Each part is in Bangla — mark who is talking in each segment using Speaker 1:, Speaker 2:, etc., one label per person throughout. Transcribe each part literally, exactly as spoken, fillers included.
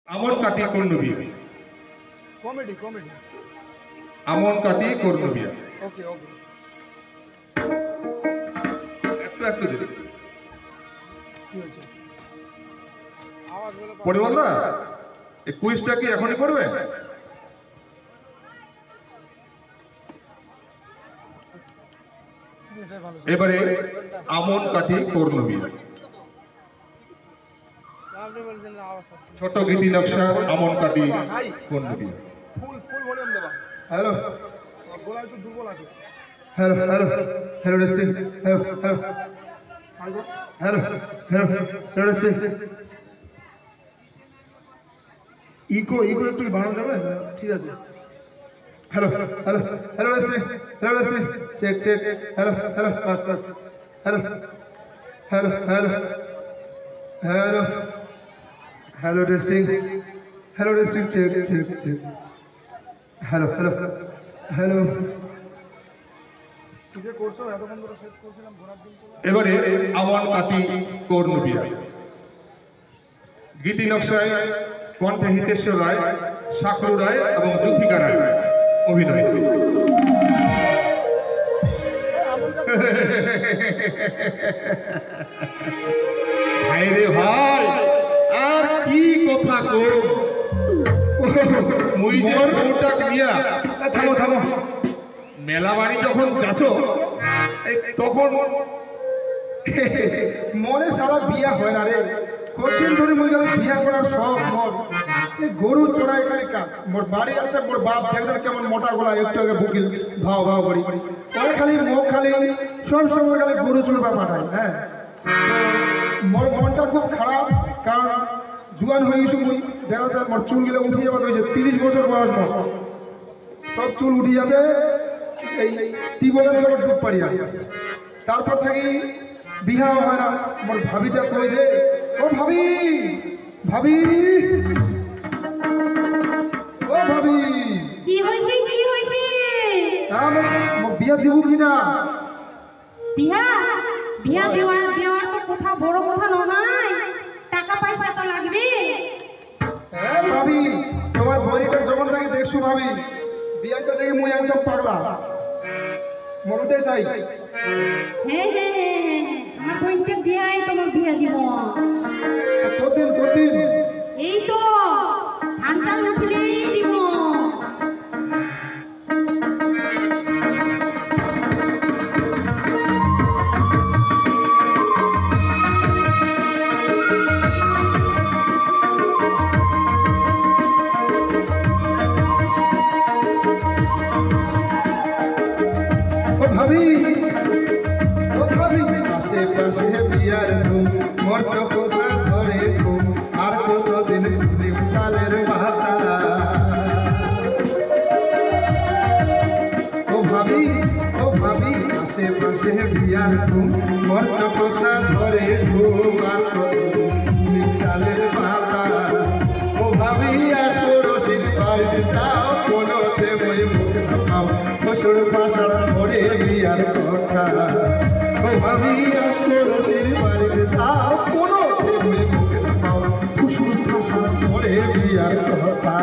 Speaker 1: আমন কাটি কর্ণবী
Speaker 2: কমেডি কমেডি
Speaker 1: আমন কাটি কর্ণবী
Speaker 2: ওকে ওকে
Speaker 1: একটু একটু দিন
Speaker 2: কি হয়েছে আওয়াজ হলো
Speaker 1: পড়ে বল না এই কুইজটা কি এখনই করবে এবারে আমন কাটি কর্ণবী
Speaker 2: আপনি বলছেন আওয়াজ হচ্ছে
Speaker 1: ছোট গীতি নকশা আমন কাটি কর্ণবী
Speaker 2: ফুল ফুল ভলিউম দেবা
Speaker 3: হ্যালো
Speaker 2: গলা একটু দুর্বল আছে
Speaker 3: hello hello hello testing hello hello hello hello hello testing echo echo একটু বাড়ানো যাবে ঠিক আছে hello hello hello testing hello testing check check hello hello বাস বাস hello hello hello hello hello testing hello testing check check check hello hello hello
Speaker 2: কি যে করছো এতক্ষণ ধরে সেট করছিলাম ঘোরার দিন তো
Speaker 1: এবারে আমন কাটি কর্ণবী গীতি নকশায় কণ্ঠে হিতেশ্বর রায় শাকরু রায় এবং জ্যোতিকা রায় অভিনয় ভাই রে ভাই আর কি কথা কো মুই যে বউটাক নিয়া
Speaker 3: থামো থামো
Speaker 1: মেলা বাড়ি যখন যাচ্ছ এই তখন
Speaker 3: মনে সারা বিয়া হয় না রে কতদিন ধরে মুই গেলে বিয়া করার সব মন এই গরু চড়াই খালি কাজ মোর বাড়ি আছে মোর বাপ দেখছেন কেমন মোটা গলা একটু আগে বুকিল ভাও ভাও করি ওই খালি মুখ খালি সব সময় খালি গরু চড়বা পাঠায় হ্যাঁ মোর মনটা খুব খারাপ কারণ জুয়ান হয়ে গেছি মুই দেখা যায় মোর চুল গেলে উঠে যাওয়া হয়েছে তিরিশ বছর বয়স মোর সব চুল উঠে যাচ্ছে এই টিবলের জন্য ডুব পাড়িয়া তারপর থেকে বিহা হয় না মোর ভাবিটা কই যে ও ভাবি ভাবি ও ভাবি
Speaker 4: কি হইছে কি হইছে
Speaker 3: আমি বিয়া দিব কি না
Speaker 4: বিয়া বিয়া দেওয়ার দেওয়ার তো কথা বড় কথা নয় টাকা পয়সা তো লাগবে
Speaker 3: হ্যাঁ ভাবি তোমার বইটার যখন থেকে দেখছো ভাবি বিয়াটা দেখে মুই একদম পাগলা মরুটাই চাই
Speaker 4: হ্যাঁ হ্যাঁ হ্যাঁ হ্যাঁ আমার বোনটা দিয়াই তোমাকে বিয়া দিব
Speaker 3: কতদিন কতদিন
Speaker 4: এই তো ধান চাল উঠলেই দিব
Speaker 3: ও ভাবি ও ভাবি পাশে পাশে বিয়ার ধুম মোর চোখটা ধরে ঘুম আর কতদিন দিন চালের ভাতা ও ভাবি ও ভাবি পাশে পাশে বিয়ার ধুম মোর চোখটা ধরে ঘুম আর কতদিন চালের ভাতা ও ভাবি আসো রসিদ বাড়িতে যাও কোনোতে মই মুখ পাও ফসল ফাসল ভরে বিয়ার কথা ও ভাবি আসো রসিদ বাড়িতে যাও কোনোতে মই মুখ পাও ফসল ফাসল ভরে বিয়ার কথা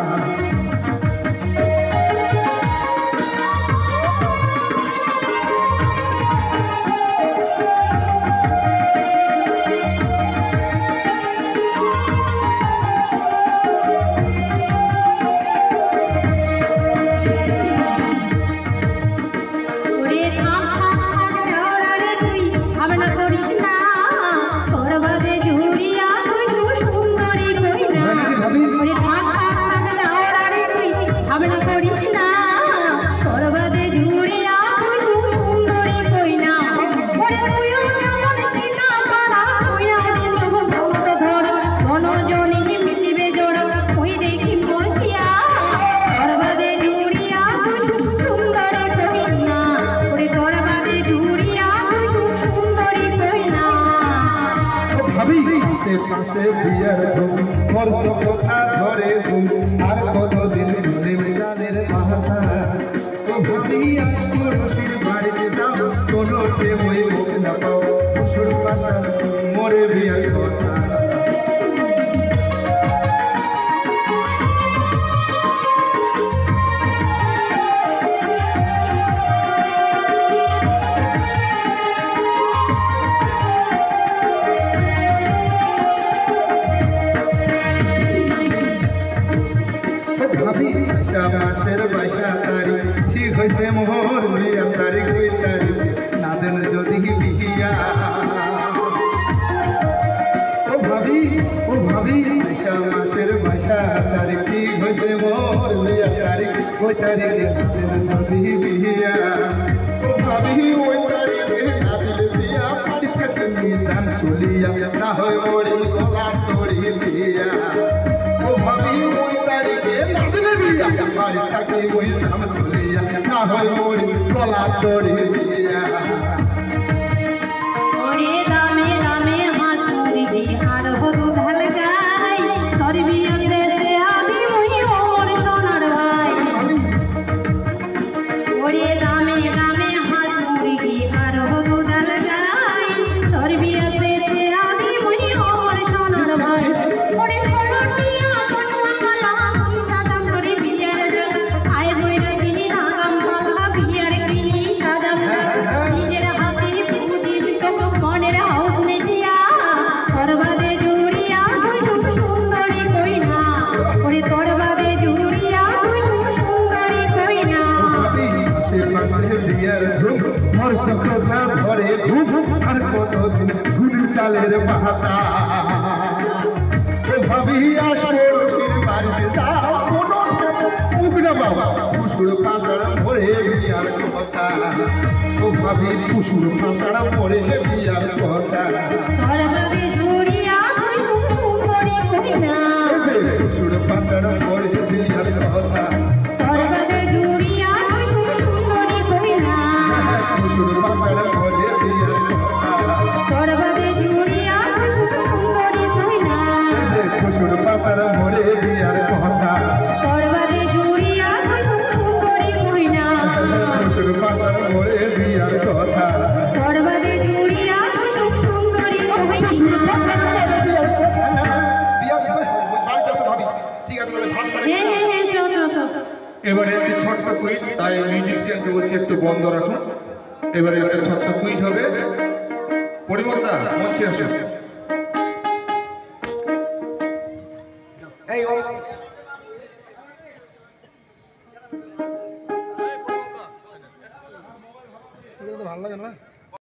Speaker 4: ওরে থাক থাক থাক দেওরা রে তুই ভাবনা করিস না তোর বাদে জুড়িয়া তুই সুন্দরী কই না ওরে থাক থাক থাক দেওরা রে তুই ভাবনা করিস না তোর বাদে জুড়িয়া তুই সুন্দরী কই না ওরে তুইও যেমন সীতা পাড়া কইরা দিন তো ভূত ধর মনোজনী মিলিবে জোড়া কই দেখি বসিয়া তোর বাদে জুড়িয়া তুই সুন্দরী কই না ওরে তোর বাদে জুড়িয়া তুই সুন্দরী কই না
Speaker 3: ও ভাবি পাশে পাশে বিয়ার ধুম মোর কথা ধরে ঘুম আর কতদিন ধরে চালের ভাতা ও ভাবি আসো রসিদ বাড়িতে যাও কোনোতে মই মুখ না পাও ফুসুর পাশার মোরে বিয়ার কথা বৈশাখ মাসের বাইশা তারিখ ঠিক হয়েছে মোহর বিয়ার তারিখ ওই তারিখ না দেন যদি বিয়া ও ভাবি ও ভাবি বৈশাখ মাসের বাইশা তারিখ ঠিক হয়েছে মোহর বিয়ার তারিখ ওই তারিখে না দেন যদি বিয়া ও ভাবি ওই তারিখে না দিলে বিয়া বাড়ি থেকে নিয়ে যান চলিয়া না হয় মরি গলা তড়ি দিয়া ও ভাবি ওই তারিখে না দিলে বিয়া বাড়ি থেকে ওই যান চলিয়া না হয় মরি গলা তড়ি দিয়া
Speaker 4: ওরে দামে দামে হাঁস মুরগি আর হদু ঢাল গাই তোর বিয়ার দেশে আদি মুই ওর সোনার ভাই ওরে দামে দামে হাঁস মুরগি আর হদু ঢাল গাই তোর বিয়ার দেশে আদি মুই ওর সোনার ভাই ওরে সোনাটিয়া কটুয়া মালা তুই সাদাম করে বিয়ার ডাল আয় বইরা কিনি নাগাম পালা বিয়ার কিনি সাদাম ডাল নিজের হাতে পুঁজি তো মনের হাউস মেটিয়া তোরবাদে জুড়িয়া তুই সুন্দরী কই না ওরে তোরবাদে জুড়িয়া তুই সুন্দরী কই না
Speaker 3: ভাবি মাসে মাসে বিয়ার ধুম মোর সকতা ধরে ঘুম আর কতদিন ঘুন চালের পাতা ও ভাবি আসবো ফির বাড়িতে যাও কোনো মুখ না বাবা পুষুর ফাঁসাড়া মরে বিয়ার কথা ও ভাবি পুষুর ফাঁসাড়া মরে বিয়ার কথা
Speaker 4: তোরবাদে জুড়িয়া তুই সুন্দরী কই না
Speaker 3: পুষুর ফাঁসাড়া মরে বিয়ার কথা
Speaker 4: তোরবাদে জুড়িয়া তুই সুন্দরী কই না
Speaker 3: পুষুর ফাঁসাড়া মরে বিয়ার কথা
Speaker 4: তোরবাদে জুড়িয়া তুই সুন্দরী কই না
Speaker 3: পুষুর ফাঁসাড়া মরে বিয়ার কথা
Speaker 4: তোরবাদে জুড়িয়া তুই সুন্দরী কই না
Speaker 3: পুষুর ফাঁসাড়া মরে বিয়ার কথা
Speaker 4: তোরবাদে জুড়িয়া তুই সুন্দরী কই না হ্যাঁ হ্যাঁ হ্যাঁ চল চল চল
Speaker 1: এবারে একটি ছোট্ট কুইজ, তাই মিউজিশিয়ানকে বলছি একটু বন্ধ রাখুন। এবারে একটা ছোট্ট কুইজ হবে। পরিমলদা মঞ্চে আসুন।